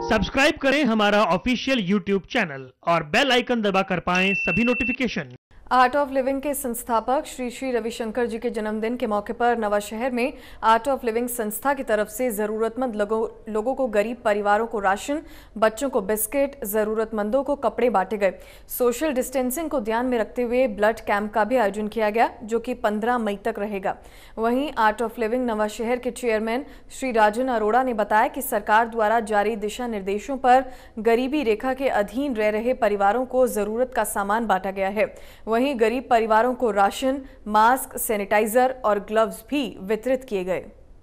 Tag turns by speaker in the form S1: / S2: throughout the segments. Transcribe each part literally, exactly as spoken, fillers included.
S1: Subscribe करें हमारा official YouTube channel और बेल आइकन दबाकर पाएं सभी नोटिफिकेशन।
S2: आर्ट ऑफ लिविंग के संस्थापक श्री श्री रविशंकर जी के जन्मदिन के मौके पर नवा शहर में आर्ट ऑफ लिविंग संस्था की तरफ से जरूरतमंद लोगों लोगों को गरीब परिवारों को राशन, बच्चों को बिस्किट, जरूरतमंदों को कपड़े बांटे गए। सोशल डिस्टेंसिंग को ध्यान में रखते हुए ब्लड कैंप का भी आयोजन किया गया, जो कि पंद्रह मई तक रहेगा। वहीं आर्ट ऑफ लिविंग नवा शहर के चेयरमैन श्री राजन अरोड़ा ने बताया कि सरकार द्वारा जारी दिशा निर्देशों पर गरीबी रेखा के अधीन रह रहे परिवारों को जरूरत का सामान बांटा गया है। वहीं गरीब परिवारों को राशन, मास्क, सैनिटाइजर और ग्लव्स भी वितरित किए गए।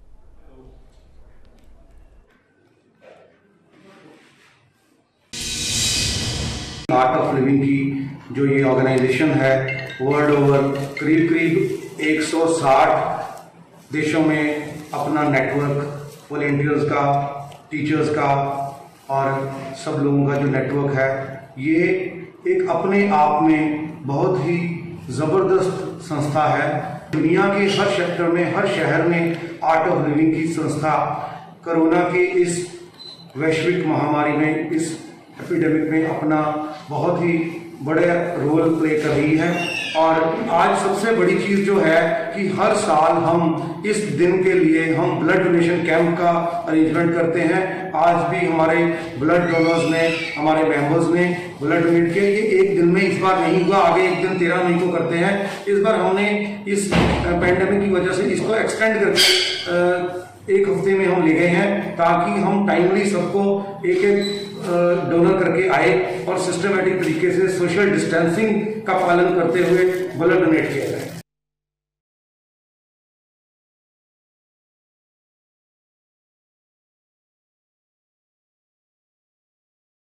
S3: आर्ट ऑफ लिविंग की जो ये ऑर्गेनाइजेशन है, वर्ल्ड ओवर करीब करीब एक सौ साठ देशों में अपना नेटवर्क, वॉलेंटियर्स का, टीचर्स का और सब लोगों का जो नेटवर्क है, ये एक अपने आप में बहुत ही जबरदस्त संस्था है। दुनिया के हर सेक्टर में, हर शहर में आर्ट ऑफ लिविंग की संस्था कोरोना के इस वैश्विक महामारी में, इस एपिडेमिक में अपना बहुत ही बड़े रोल प्ले कर रही है। और आज सबसे बड़ी चीज़ जो है कि हर साल हम इस दिन के लिए हम ब्लड डोनेशन कैंप का अरेंजमेंट करते हैं। आज भी हमारे ब्लड डोनर्स ने, हमारे मेंबर्स ने ब्लड डोनेट किया। ये एक दिन में इस बार नहीं हुआ, आगे एक दिन तेरह मई को करते हैं। इस बार हमने इस पैंडेमिक की वजह से इसको एक्सटेंड करके एक हफ्ते में हम ले गए हैं, ताकि हम टाइमली सबको एक एक डोनर करके आए और सिस्टमेटिक तरीके से सोशल डिस्टेंसिंग का पालन करते हुए ब्लड डोनेट किया जाए।